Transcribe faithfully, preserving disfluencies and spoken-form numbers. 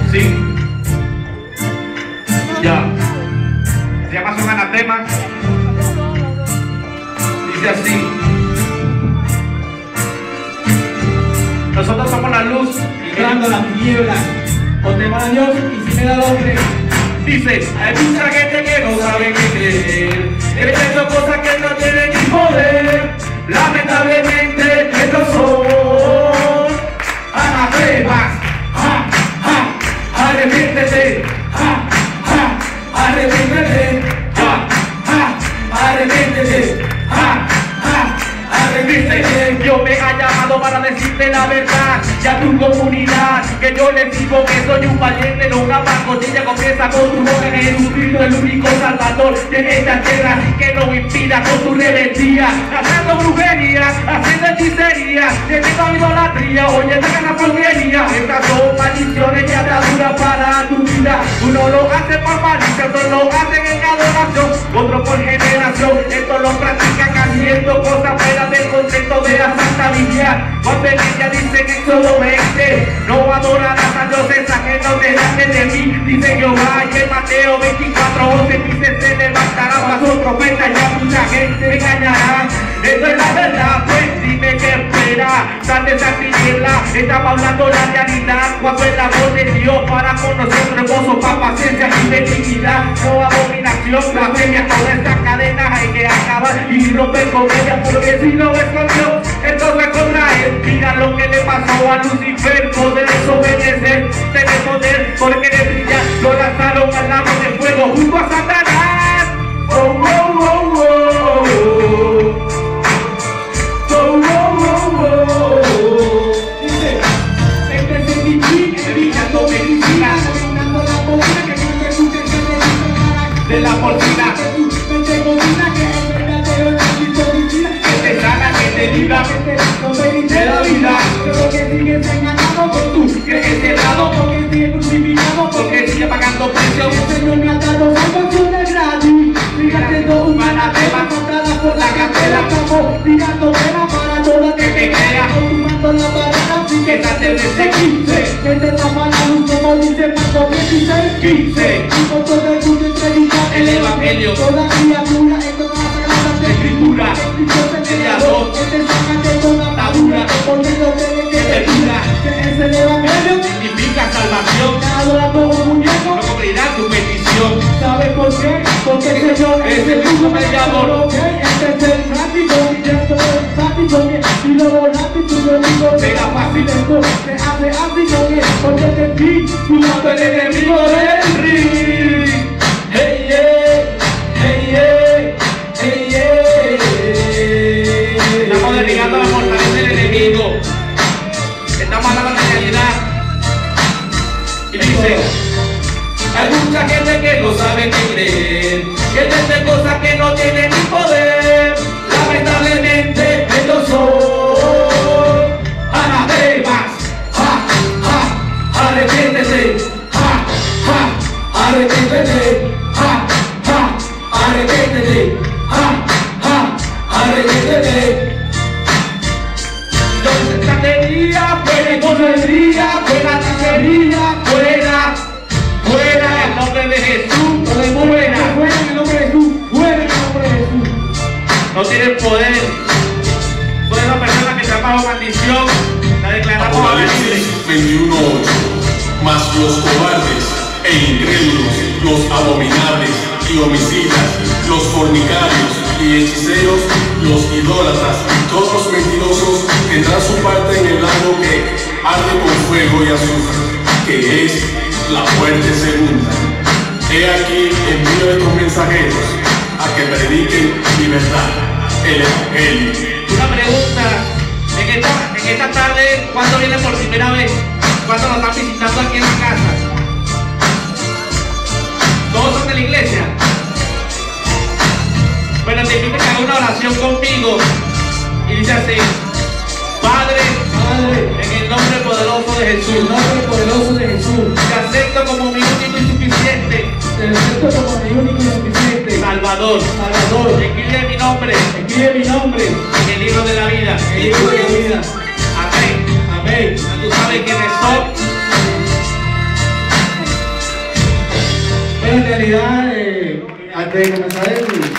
Sí. Ya. Se llama Son Anatema. Dice así. Nosotros somos la luz Entrando a la tiniebla, o teman a Dios y sin al hombre. Dice, hay mucha gente que no sabe qué creer, creyendo cosas que no tienen ni poder. Lamentablemente estos son anatemas. Ja, ja, arrepiéntete. Ja, ja, arrepiéntete. Ja, ja, arrepiéntete. Ja, ja, arrepiéntete. Dios me ha llamado para decirte la verdad y a tu comunidad, que yo les digo que soy un valiente, no una pacotilla. Confiesa con tu boca que Jesucristo es el único salvador de esta tierra, así que no impida con tu rebeldía, haciendo brujería, haciendo hechicería, teniendo idolatría, oye, esta la porquería. Estas son maldiciones y ataduras para tu vida. Uno lo hace por malicia, otros lo hacen en adoración, otro por generación. Esto lo practican haciendo cosas fuera del concepto de la Santa Biblia. Cuando en ella dice que solo veinte no adorarás a dioses ajenos delante de mí, dice Jehová. Y en Mateo veinticuatro once dice, se levantará falso profeta y a mucha gente me engañará. Esto es la verdad, pues dime qué espera. Sal de esa tiniebla, estamos hablando la realidad. Cuando el amor de Dios para con nosotros, gozo, paz, paciencia y benignidad, no abominación, blasfemia. Toda esta cadena hay que acabar y romper con ella, porque si no es con Dios, entonces contra él. Mira lo que le pasó a Lucifer, poder desobedecer, tener poder porque le brilla, lo lanzaron al lago de fuego junto a Satanás. Oh, oh, oh, oh, oh. Oh, oh, oh, oh. Dice, empecé mi vida, evitando medicina, eliminando la porcina, que no te escuchen que te dicen de la porcina, que tu mente cocina, que es verdadero la medicina, que te sana, que te libra, que te convierte la vida, pero que sigues engañado por tu que es cerrado, porque sigues crucificado, porque sigue pagando precio. el Señor me ha dado salvación de gratis. Sigue siendo un anatema, comprada por la candela, como tirando pena para todo que te crea, tomando la palabra, así que trate de ser quince, que te tapa la luz, como dice Marco dieciséis quince. Y con todo el mundo predica el evangelio, toda criatura en todas las sagradas de escritura, mediador, que te sacan de toda atadura, porque no tiene que que te cura, que es el evangelio, significa salvación, te adora como un muñeco. no cumplirá tu petición. ¿Sabes por qué? Porque el Señor Es el único mediador. Ok, este es el práctico, y esto es el práctico, y lo volátil, tú lo digo, Será fácil. esto se hace así con él, porque de ti, tú matas el enemigo del ring. Hey, yeah, hey, yeah, hey, yeah. Estamos derribando la fortaleza del enemigo. Estamos hablando de realidad. Y dice, hay mucha gente que no sabe qué creer, que dice cosas que no tienen ni poder. Lamentablemente estos son anatemas. Ja, ja, arrepiéntete. Ja, ja, arrepiéntete. Ja, ja, arrepiéntete. Ja, ja, arrepiéntete. Yo santería, buena hipocresía, buena hechicería, buena, fuera en el nombre de Jesús, fuera. Fuera en el nombre de Jesús, fuera en el nombre de Jesús. No tienen poder. Todas esas personas que están bajo maldición, la declaramos a libre. Apocalipsis veintiuno ocho. Mas los cobardes e incrédulos, los abominables y homicidas, los fornicarios y hechiceros, los idólatras y todos los mentirosos tendrán su parte en el lago que arde con fuego y azufre, que es la muerte segunda. He aquí envío a estos mensajeros a que prediquen libertad, el evangelio. Una pregunta, en esta, en esta tarde, ¿cuándo viene por primera vez? ¿Cuándo nos están visitando aquí en la casa? ¿Todos son de la iglesia? Bueno, te invito a que haga una oración conmigo y dice así: Padre, Padre, en el nombre poderoso de en el Jesús, nombre poderoso de Jesús, te acepto como mi único y suficiente te acepto como mi único y suficiente Salvador. Salvador. Escribe mi nombre Escribe mi nombre en el libro de la vida. en el libro de la vida. Amén. Amén. Tú sabes quiénes son. en realidad, eh, antes de comenzar el